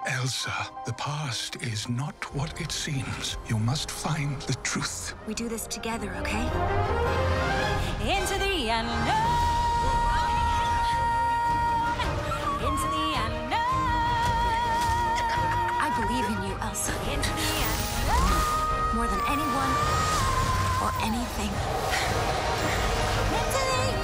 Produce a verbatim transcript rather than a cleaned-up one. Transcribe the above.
Elsa, the past is not what it seems. You must find the truth. We do this together, okay? Into the unknown. Into the unknown. I believe in you, Elsa. Into the unknown. More than anyone or anything. Into the